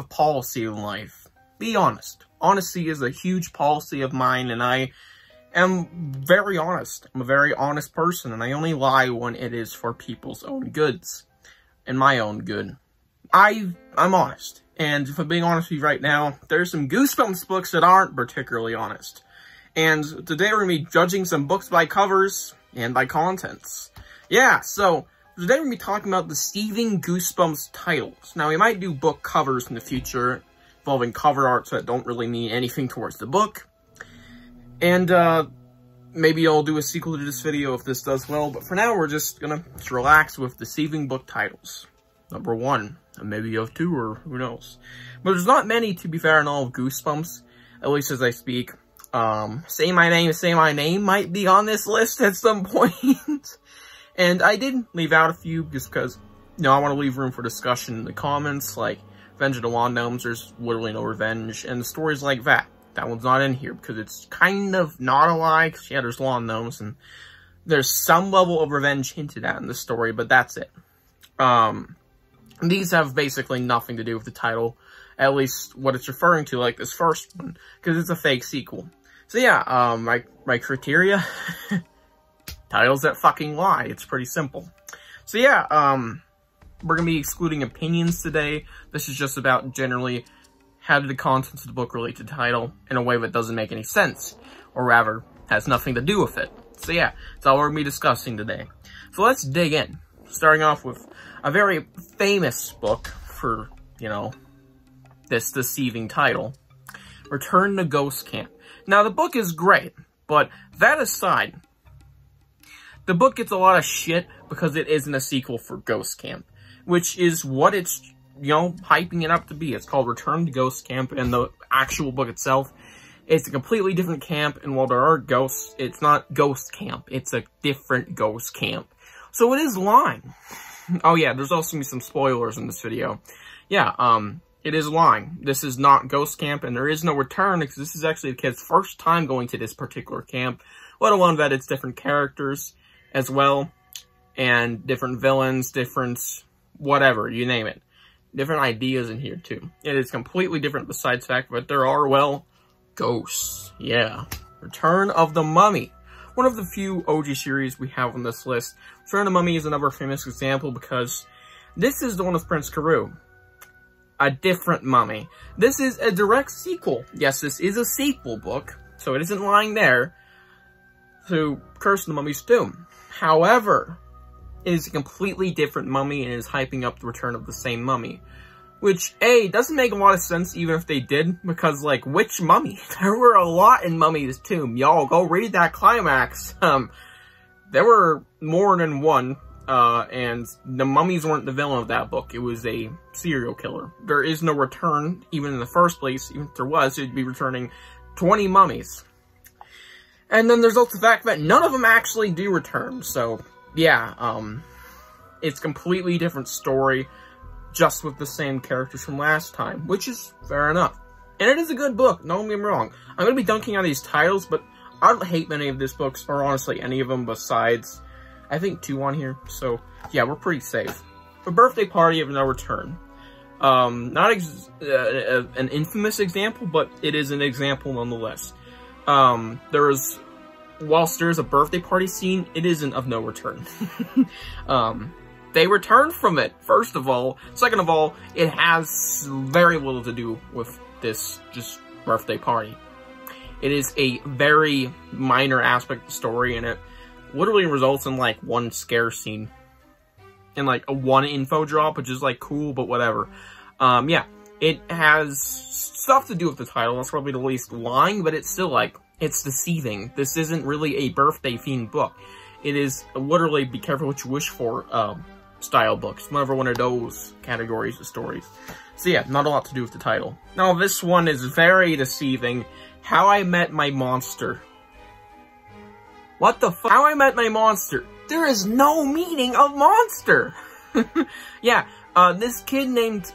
policy in life. Be honest. Honesty is a huge policy of mine, and I am very honest. I'm a very honest person, and I only lie when it is for people's own goods. And my own good. I'm honest. And if I'm being honest with you right now, there's some Goosebumps books that aren't particularly honest. And today we're going to be judging some books by covers and by contents. Yeah, so today we're going to be talking about deceiving Goosebumps titles. Now, we might do book covers in the future involving cover arts that don't really mean anything towards the book. And maybe I'll do a sequel to this video if this does well. But for now, we're just going to relax with deceiving book titles. Number 1. Maybe you have 2, or who knows. But there's not many, to be fair, in all of Goosebumps, at least as I speak. Say My Name might be on this list at some point. And I did leave out a few just because, you know, I want to leave room for discussion in the comments, like Revenge of the Lawn Gnomes, there's literally no revenge, and stories like that. That one's not in here because it's kind of not a lie, because yeah, there's lawn gnomes, and there's some level of revenge hinted at in the story, but that's it. These have basically nothing to do with the title, at least what it's referring to, like this first one, because it's a fake sequel. So yeah, my criteria, titles that fucking lie. It's pretty simple. So yeah, we're gonna be excluding opinions today. This is just about generally how do the contents of the book relate to the title in a way that doesn't make any sense, or rather, has nothing to do with it. So yeah, that's all we're gonna be discussing today. So let's dig in, starting off with a very famous book for, you know, this deceiving title, Return to Ghost Camp. Now, the book is great, but that aside, the book gets a lot of shit because it isn't a sequel for Ghost Camp, which is what it's, you know, hyping it up to be. It's called Return to Ghost Camp, and the actual book itself, it's a completely different camp, and while there are ghosts, it's not Ghost Camp. It's a different Ghost Camp. So it is lying. Oh yeah, there's also gonna be some spoilers in this video. Yeah, it is lying. This is not Ghost Camp, and there is no return, because this is actually the kid's first time going to this particular camp, let alone that it's different characters as well, and different villains, different whatever, you name it. Different ideas in here, too. It is completely different besides the fact that there are, well, ghosts. Yeah. Return of the Mummy. One of the few OG series we have on this list. Return of the Mummy is another famous example because this is the one with Prince Karoo. A different mummy. This is a direct sequel. Yes, this is a sequel book, so it isn't lying there, to Curse of the Mummy's Tomb. However, it is a completely different mummy and is hyping up the return of the same mummy. Which, A, doesn't make a lot of sense even if they did, because, like, which mummy? There were a lot in Mummy's Tomb. Y'all, go read that climax. There were more than one, and the mummies weren't the villain of that book. It was a serial killer. There is no return, even in the first place. Even if there was, it'd be returning 20 mummies. And then there's also the fact that none of them actually do return, so, yeah, it's a completely different story, just with the same characters from last time, which is fair enough. And it is a good book, don't get me wrong. I'm going to be dunking on these titles, but I don't hate many of these books, or honestly any of them besides, I think 2 on here, so yeah, we're pretty safe. The Birthday Party of No Return. Not an infamous example, but it is an example nonetheless. Whilst there's a birthday party scene, it isn't of no return. They returned from it, first of all. Second of all, it has very little to do with this just birthday party. It is a very minor aspect of the story, and it literally results in, like, one scare scene. And, like, a one info drop, which is, like, cool, but whatever. Yeah, it has stuff to do with the title. That's probably the least lying, but it's still, like, it's deceiving. This isn't really a birthday-themed book. It is literally be careful what you wish for, style books. Whatever one of those categories of stories. So yeah, not a lot to do with the title. Now, this one is very deceiving. How I Met My Monster. What the fuck? How I Met My Monster. There is no meaning of monster. Yeah, this kid named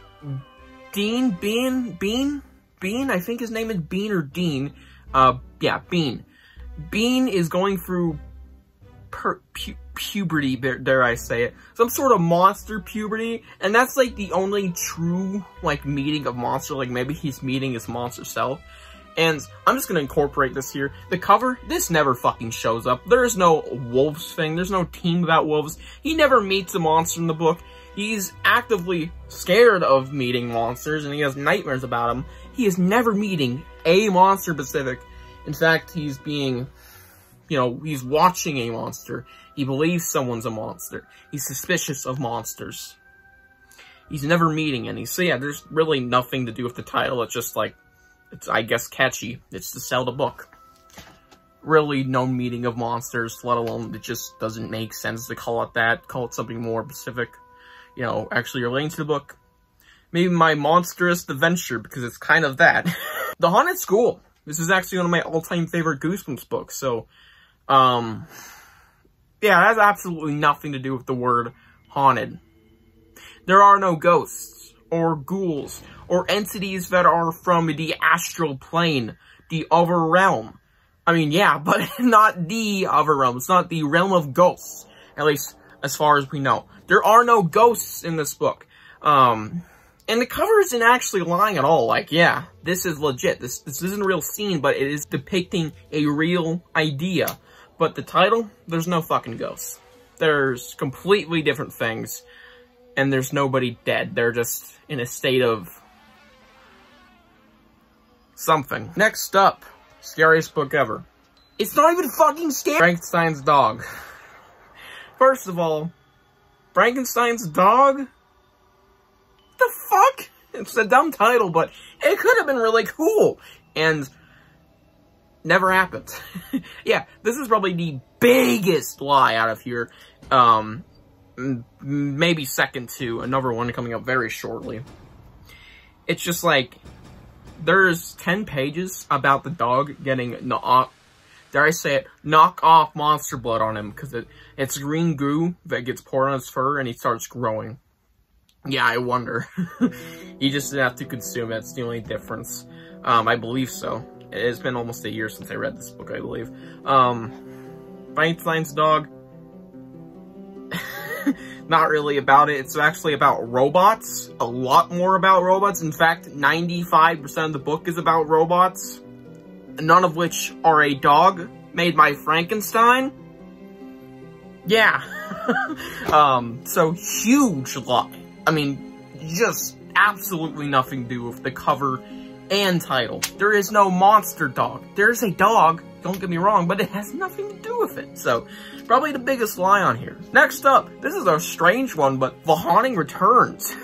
Bean, I think his name is Bean or Dean. Yeah, Bean. Bean is going through puberty, dare I say it. Some sort of monster puberty, and that's like the only true, like, meeting of monster, like maybe he's meeting his monster self. And I'm just gonna incorporate this here. The cover, this never fucking shows up. There is no wolves thing, there's no team about wolves. He never meets a monster in the book. He's actively scared of meeting monsters, and he has nightmares about them. He is never meeting a monster specific. In fact, he's being, you know, he's watching a monster. He believes someone's a monster. He's suspicious of monsters. He's never meeting any. So yeah, there's really nothing to do with the title. It's just like, it's, I guess, catchy. It's to sell the book. Really no meeting of monsters, let alone it just doesn't make sense to call it that. Call it something more specific. You know, actually relating to the book. Maybe My Monstrous Adventure, because it's kind of that. The Haunted School. This is actually one of my all-time favorite Goosebumps books, so, yeah, it has absolutely nothing to do with the word haunted. There are no ghosts, or ghouls, or entities that are from the astral plane, the other realm. I mean, yeah, but not the other realm. It's not the realm of ghosts, at least as far as we know. There are no ghosts in this book. And the cover isn't actually lying at all. Like, yeah, this is legit. This isn't a real scene, but it is depicting a real idea. But the title, there's no fucking ghosts. There's completely different things. And there's nobody dead. They're just in a state of something. Next up, scariest book ever. It's not even fucking scary. Frankenstein's Dog. First of all, Frankenstein's Dog? What the fuck? It's a dumb title, but it could have been really cool. And never happened. Yeah, this is probably the biggest lie out of here. Maybe second to another one coming up very shortly. It's just like, there's 10 pages about the dog getting dare I say it, knock off monster blood on him, because it's green goo that gets poured on his fur and he starts growing. Yeah, I wonder. You just have to consume it, it's the only difference. I believe so. It's been almost a year since I read this book, I believe. Frankenstein's Dog. Not really about it. It's actually about robots. A lot more about robots. In fact, 95% of the book is about robots. None of which are a dog made by Frankenstein. Yeah. So huge lie. I mean, just absolutely nothing to do with the cover and title. There is no monster dog. There's a dog, don't get me wrong, but it has nothing to do with it. So, probably the biggest lie on here. Next up, this is a strange one, but The Haunting Returns.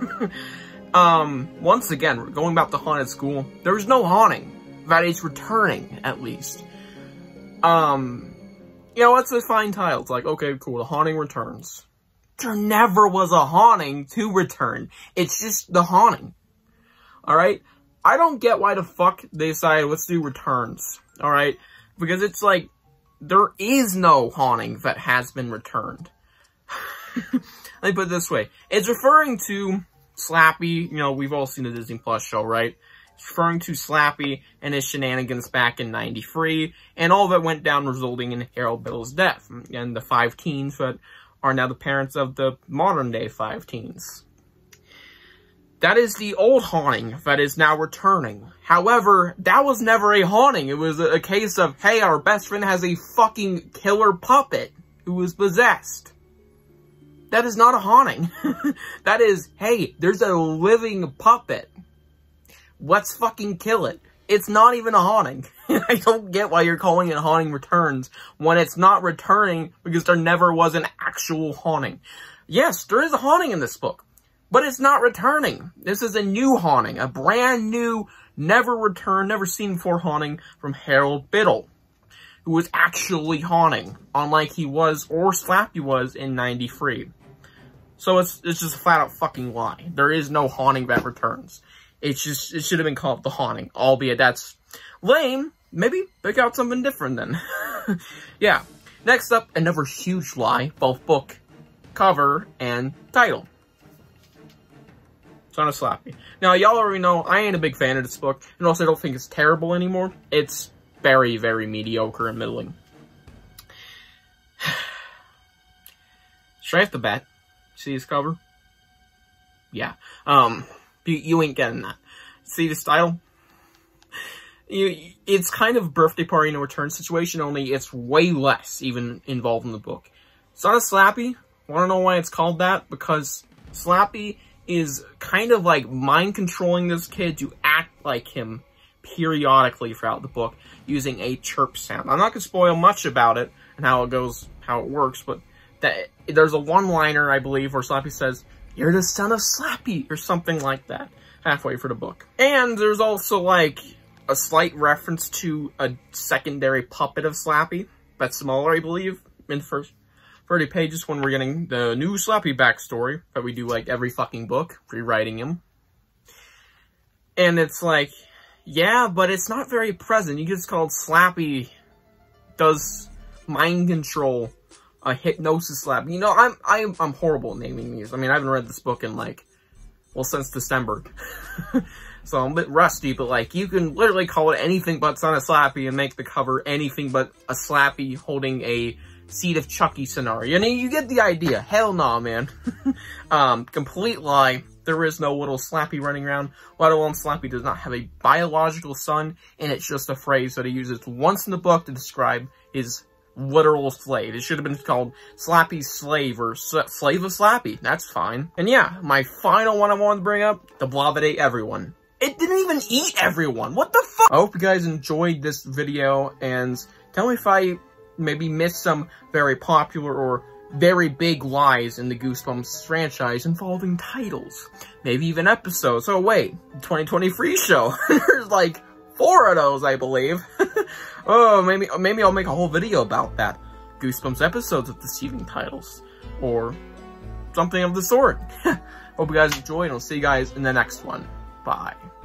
Once again, going back to Haunted School, there's no haunting. That is returning, at least. You know, it's a fine title. It's like, okay, cool, The Haunting Returns. There never was a haunting to return. It's just The Haunting. Alright? I don't get why the fuck they decided, let's do returns. Alright? Because it's like, there is no haunting that has been returned. Let me put it this way. It's referring to Slappy. You know, we've all seen the Disney Plus show, right? It's referring to Slappy and his shenanigans back in '93, and all that went down resulting in Harold Biddle's death, and the 5 teens that are now the parents of the modern-day 5 teens. That is the old haunting that is now returning. However, that was never a haunting. It was a case of, hey, our best friend has a fucking killer puppet who is possessed. That is not a haunting. That is, hey, there's a living puppet. Let's fucking kill it. It's not even a haunting. I don't get why you're calling it Haunting Returns when it's not returning because there never was an actual haunting. Yes, there is a haunting in this book, but it's not returning. This is a new haunting, a brand new, never returned, never seen before haunting from Harold Biddle, who was actually haunting, unlike he was or Slappy was in '93. So it's just a flat out fucking lie. There is no haunting that returns. It should have been called The Haunting, albeit that's lame. Maybe pick out something different then. Yeah. Next up, another huge lie, both book, cover, and title. Son of Slappy. Now, y'all already know I ain't a big fan of this book, and also I don't think it's terrible anymore. It's very, very mediocre and middling. straight off the bat. See this cover? Yeah. You ain't getting that. See this title? It's kind of Birthday Party No Return situation, only it's way less even involved in the book. Son of Slappy, wanna know why it's called that? Because Slappy is kind of like mind controlling this kid to act like him periodically throughout the book, using a chirp sound. I'm not gonna spoil much about it and how it goes, how it works, but there's a one-liner, I believe, where Slappy says, "You're the son of Slappy," or something like that, halfway through the book. And there's also, like, a slight reference to a secondary puppet of Slappy that's smaller, I believe, in the first 30 pages when we're getting the new Slappy backstory that we do, like, every fucking book, rewriting him. And it's like, yeah, but it's not very present. You just called Slappy does mind control, a hypnosis slap. You know, I'm horrible at naming these. I mean, I haven't read this book in, like, well, since December. So I'm a bit rusty, but, like, you can literally call it anything but Son of Slappy and make the cover anything but a Slappy holding a Seed of Chucky scenario. And you get the idea. Hell nah, man. Complete lie. There is no little Slappy running around, let alone Slappy does not have a biological son, and it's just a phrase that he uses once in the book to describe his literal slave. It should have been called Slappy's Slave, or Slave of Slappy. That's fine. And yeah, my final one I wanted to bring up, the blob that ate everyone. It didn't even eat everyone. What the fuck? I hope you guys enjoyed this video, and tell me if I maybe missed some very popular or very big lies in the Goosebumps franchise involving titles. Maybe even episodes. Oh wait, 2023 show. There's like 4 of those, I believe. Oh, maybe I'll make a whole video about that. Goosebumps episodes with deceiving titles. Or something of the sort. Hope you guys enjoyed, and I'll see you guys in the next one. Bye.